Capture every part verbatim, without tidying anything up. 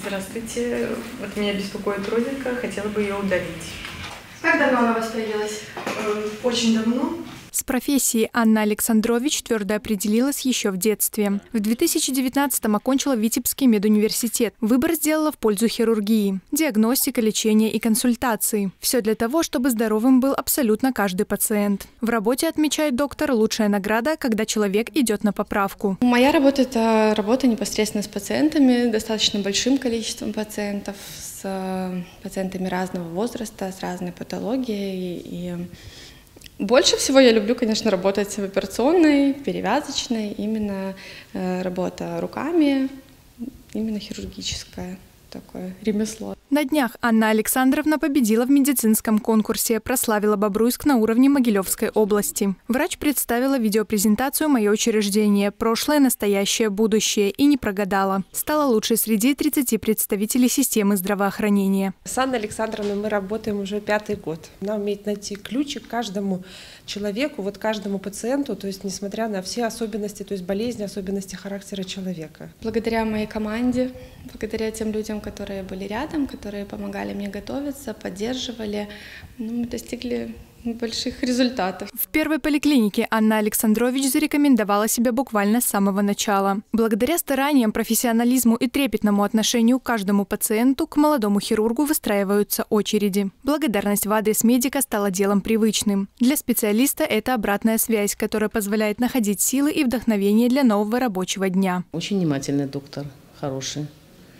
Здравствуйте. Вот меня беспокоит родинка, хотела бы ее удалить. Как давно она у вас появилась? Очень давно. С профессией Анна Александрович твердо определилась еще в детстве. В две тысячи девятнадцатом окончила Витебский медуниверситет. Выбор сделала в пользу хирургии. Диагностика, лечение и консультации. Все для того, чтобы здоровым был абсолютно каждый пациент. В работе, отмечает доктор, лучшая награда, когда человек идет на поправку. Моя работа – это работа непосредственно с пациентами, достаточно большим количеством пациентов, с пациентами разного возраста, с разной патологией. И больше всего я люблю, конечно, работать в операционной, перевязочной, именно э, работа руками, именно хирургическое такое ремесло. На днях Анна Александровна победила в медицинском конкурсе, прославила Бобруйск на уровне Могилевской области. Врач представила видеопрезентацию «Мое учреждение. Прошлое, настоящее, будущее» и не прогадала. Стала лучшей среди тридцати представителей системы здравоохранения. С Анной Александровной мы работаем уже пятый год. Она умеет найти ключик к каждому человеку, вот каждому пациенту, то есть несмотря на все особенности, то есть болезни, особенности характера человека. Благодаря моей команде, благодаря тем людям, которые были рядом, которые помогали мне готовиться, поддерживали, ну, мы достигли больших результатов. В первой поликлинике Анна Александрович зарекомендовала себя буквально с самого начала. Благодаря стараниям, профессионализму и трепетному отношению к каждому пациенту к молодому хирургу выстраиваются очереди. Благодарность в адрес медика стала делом привычным. Для специалиста это обратная связь, которая позволяет находить силы и вдохновение для нового рабочего дня. Очень внимательный доктор, хороший,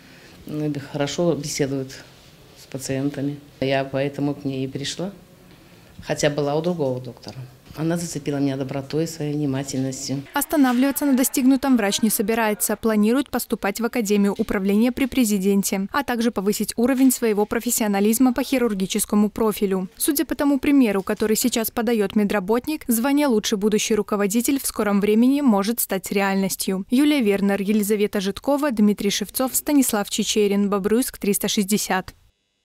хорошо беседует с пациентами. Я поэтому к ней и пришла. Хотя была у другого доктора. Она зацепила меня добротой и своей внимательностью. Останавливаться на достигнутом врач не собирается. Планирует поступать в Академию управления при президенте, а также повысить уровень своего профессионализма по хирургическому профилю. Судя по тому примеру, который сейчас подает медработник, звание «Лучший будущий руководитель» в скором времени может стать реальностью. Юлия Вернер, Елизавета Житкова, Дмитрий Шевцов, Станислав Чичерин. Бобруйск, триста шестьдесят.